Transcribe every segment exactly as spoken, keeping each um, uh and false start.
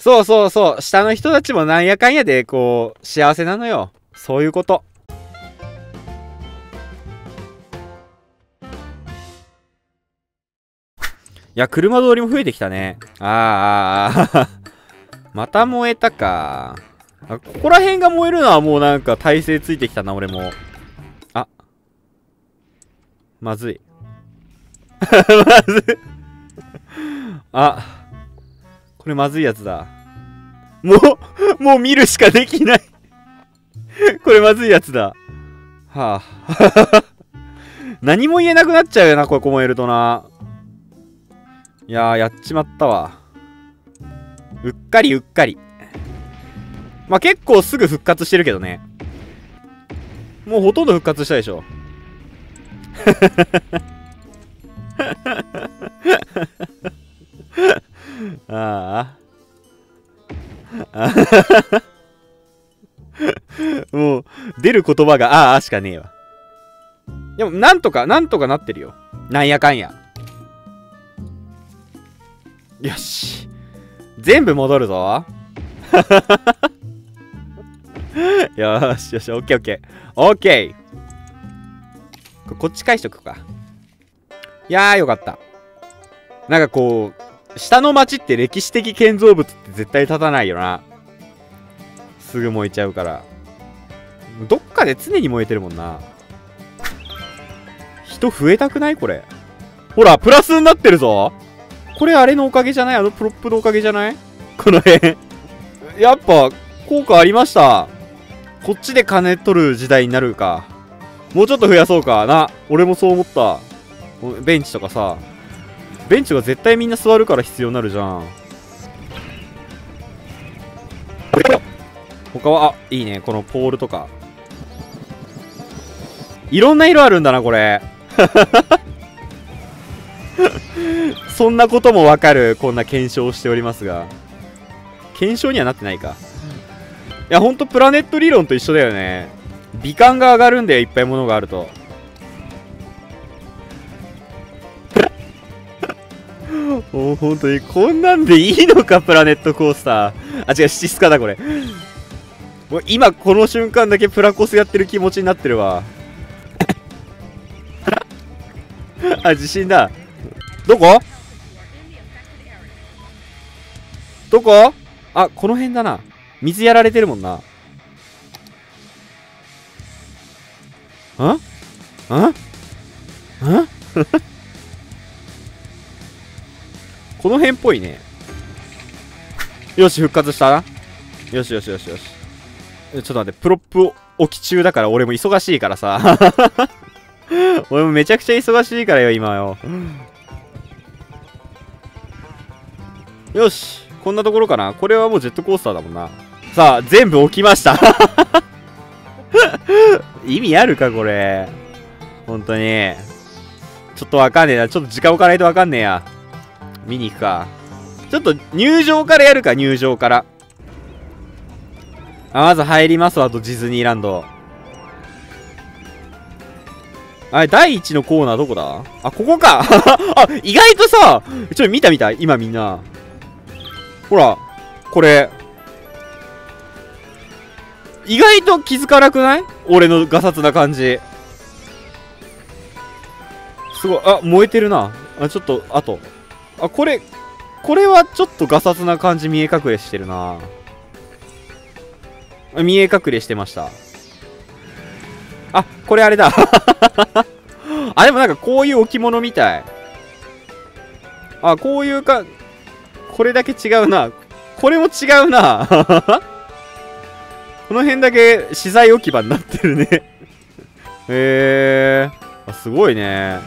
そうそうそう。下の人たちもなんやかんやで、こう、幸せなのよ。そういうこと。いや、車通りも増えてきたね。あーあーあー。また燃えたか。あ、ここら辺が燃えるのはもうなんか体勢ついてきたな、俺も。あ。まずい。まずい。あ。これまずいやつだ。もう、もう見るしかできない。これまずいやつだ。はあ。何も言えなくなっちゃうよな、ここ燃えるとな。いやー、やっちまったわ。うっかりうっかり。まあ、結構すぐ復活してるけどね。もうほとんど復活したでしょ。ああ。もう、出る言葉がああしかねえわ。でも、なんとか、なんとかなってるよ。なんやかんや。よし。全部戻るぞ。よしよし、オッケーオッケー。オッケー。こっち返しとくか。いやー、よかった。なんかこう、下の町って歴史的建造物って絶対立たないよな。すぐ燃えちゃうから。どっかで常に燃えてるもんな。人増えたくないこれ。ほら、プラスになってるぞ。これあれのおかげじゃない？あのプロップのおかげじゃない？この辺。やっぱ、効果ありました。こっちで金取る時代になるか。もうちょっと増やそうかな。俺もそう思った。ベンチとかさ。ベンチが絶対みんな座るから必要になるじゃん。他は、あ、いいね。このポールとか。いろんな色あるんだな、これ。そんなこともわかる、こんな検証をしておりますが。検証にはなってないか。いや、ほんとプラネット理論と一緒だよね。美観が上がるんだよ、いっぱいものがあると。もうほんとに、こんなんでいいのか、プラネットコースター。あ、違う、シスカだ、これ。もう今、この瞬間だけプラコスやってる気持ちになってるわ。あ、地震だ。どこどこあ、この辺だな。水やられてるもんな。んんんんこの辺っぽいね。よし、復活したな。よしよしよしよし。ちょっと待って、プロップ置き中だから俺も忙しいからさ。俺もめちゃくちゃ忙しいからよ、今よ。よし。こんなところかな。これはもうジェットコースターだもんな。さあ、全部置きました。意味あるか、これ。本当に。ちょっとわかんねえな。ちょっと時間置かないとわかんねえや。見に行くか。ちょっと入場からやるか、入場から。あ、まず入りますわ、と、ディズニーランド。あれ、だいいちのコーナーどこだ？あ、ここか。あ、意外とさ、ちょっと見た見た今みんな。ほら、これ。意外と気づかなくない？俺のガサツな感じ。すごい。あ、燃えてるな。あ、ちょっと、あと。あ、これ、これはちょっとガサツな感じ見え隠れしてるな。見え隠れしてました。あ、これあれだ。あ、でもなんかこういう置物みたい。あ、こういうか、これだけ違うな。これも違うな。この辺だけ資材置き場になってるね。へえー。あ、すごいね。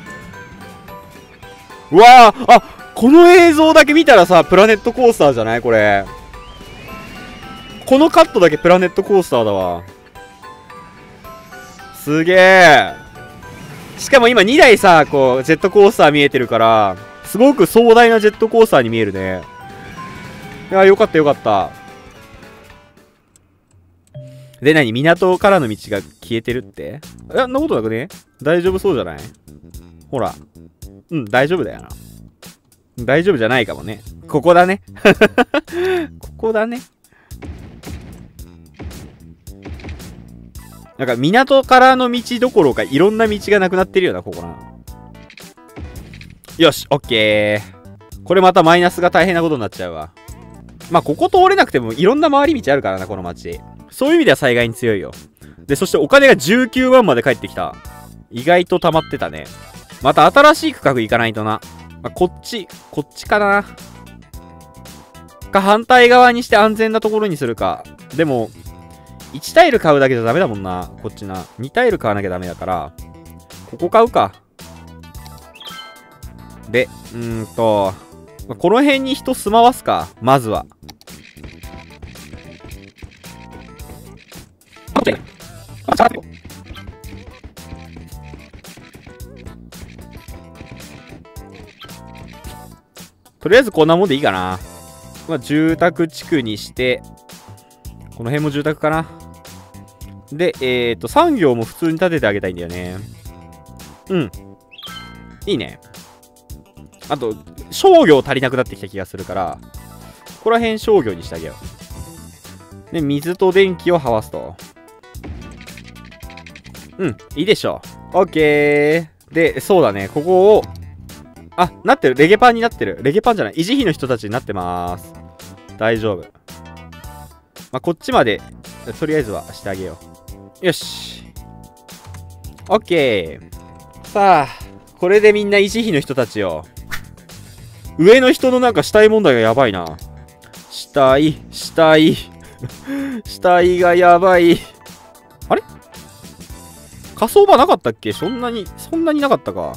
うわー、あ、この映像だけ見たらさ、プラネットコースターじゃないこれ。このカットだけプラネットコースターだわ。すげえ。しかも今にだいさ、こう、ジェットコースター見えてるから、すごく壮大なジェットコースターに見えるね。いや、よかったよかった。で、何？港からの道が消えてるって？え、そんなことなくね？大丈夫そうじゃない？ほら。うん、大丈夫だよな。大丈夫じゃないかもね。ここだね。 こだね。なんか港からの道どころかいろんな道がなくなってるよな、ここな。よし、オッケー。これまたマイナスが大変なことになっちゃうわ。まあ、ここ通れなくてもいろんな回り道あるからな、この街。そういう意味では災害に強いよ。で、そしてお金がじゅうきゅうまんまで返ってきた。意外と溜まってたね。また新しい区画行かないとな。まあ、こっち、こっちかな。か、反対側にして安全なところにするか。でも、いちタイル買うだけじゃダメだもんな。こっちな。にタイル買わなきゃダメだから、ここ買うか。で、うーんと、この辺に人住まわすか。まずは。とりあえずこんなもんでいいかな。まあ、住宅地区にして、この辺も住宅かな。で、えっと、産業も普通に建ててあげたいんだよね。うん。いいね。あと、商業足りなくなってきた気がするから、ここら辺商業にしてあげよう。で、水と電気をはわすと。うん、いいでしょう。オッケー。で、そうだね、ここを、あ、なってる。レゲパンになってる。レゲパンじゃない。維持費の人たちになってまーす。大丈夫。まあ、こっちまで、とりあえずはしてあげよう。よし。オッケー。さあ、これでみんな維持費の人たちよ。上の人のなんか死体問題がやばいな。死体、死体。死体がやばい。あれ火葬場なかったっけ？そんなに、そんなになかったか。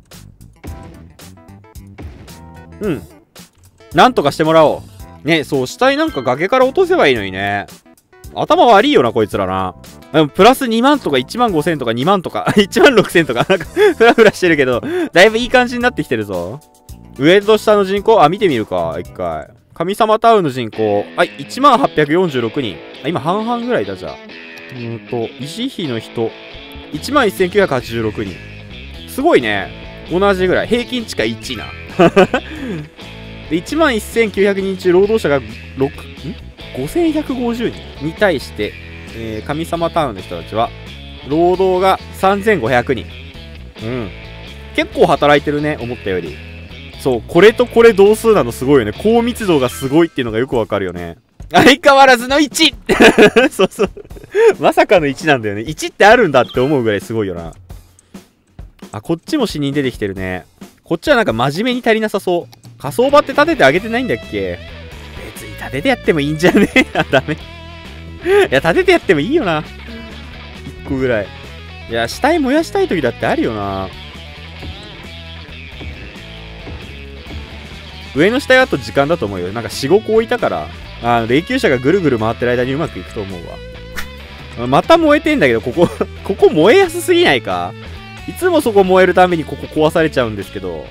うん。なんとかしてもらおう。ね、そう、死体なんか崖から落とせばいいのにね。頭悪いよな、こいつらな。でもプラスにまんとかいちまんごせんとかにまんとか、いちまんろくせんとか、なんか、ふらふらしてるけど、だいぶいい感じになってきてるぞ。上と下の人口、あ、見てみるか、一回。神様タウンの人口、あ、いちまんはっぴゃくよんじゅうろくにん。あ、今半々ぐらいだ、じゃあ。うーんと、維持費の人、いちまんせんきゅうひゃくはちじゅうろくにん。すごいね。同じぐらい。平均値がいちな。で、いちまんせんきゅうひゃくにん中、労働者がろく、ん ?ごせんひゃくごじゅうにんに対して、えー、神様タウンの人たちは、労働がさんぜんごひゃくにん。うん。結構働いてるね、思ったより。そう、これとこれ同数なのすごいよね。高密度がすごいっていうのがよくわかるよね。相変わらずのいちそうそう。まさかのいちなんだよね。いちってあるんだって思うぐらいすごいよな。あ、こっちも死人出てきてるね。こっちはなんか真面目に足りなさそう。火葬場って建ててあげてないんだっけ？別に建ててやってもいいんじゃねえあ、ダメ。いや、建ててやってもいいよな。いっこぐらい。いや、死体燃やしたい時だってあるよな。上の死体はあと時間だと思うよ。なんかよん、ごこ置いたから、あの霊柩車がぐるぐる回ってる間にうまくいくと思うわ。また燃えてんだけど、ここ、ここ燃えやすすぎないか？いつもそこ燃えるためにここ壊されちゃうんですけど。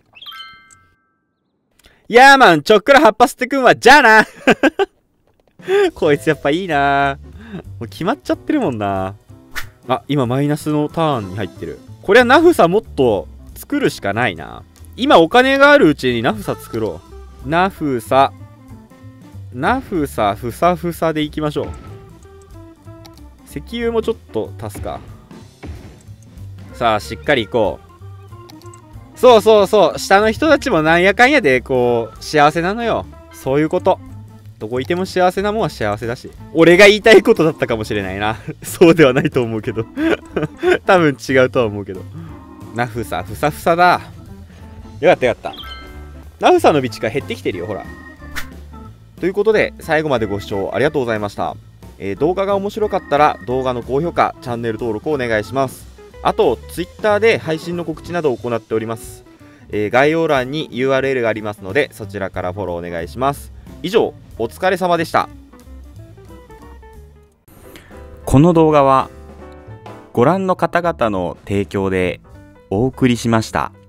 いやーマン、ちょっくら葉っぱ吸ってくんわ。じゃあなこいつやっぱいいな。もう決まっちゃってるもんな。あ、今マイナスのターンに入ってる。これはナフサもっと作るしかないな。今お金があるうちにナフサ作ろう。ナフサ。ナフサ、ふさふさでいきましょう。石油もちょっと足すか。さあ、しっかりいこう。そうそうそう。下の人たちもなんやかんやで、こう、幸せなのよ。そういうこと。どこいても幸せなもんは幸せだし。俺が言いたいことだったかもしれないな。そうではないと思うけど。多分違うとは思うけど。ナフサ、ふさふさだ。よかったよかった。ナフサの備蓄が減ってきてるよ、ほら。ということで、最後までご視聴ありがとうございました。えー、動画が面白かったら、動画の高評価、チャンネル登録をお願いします。あと、Twitter で配信の告知などを行っております。えー、概要欄に ユーアールエル がありますので、そちらからフォローお願いします。以上、お疲れ様でした。 この動画は、ご覧の方々の提供でお送りしました。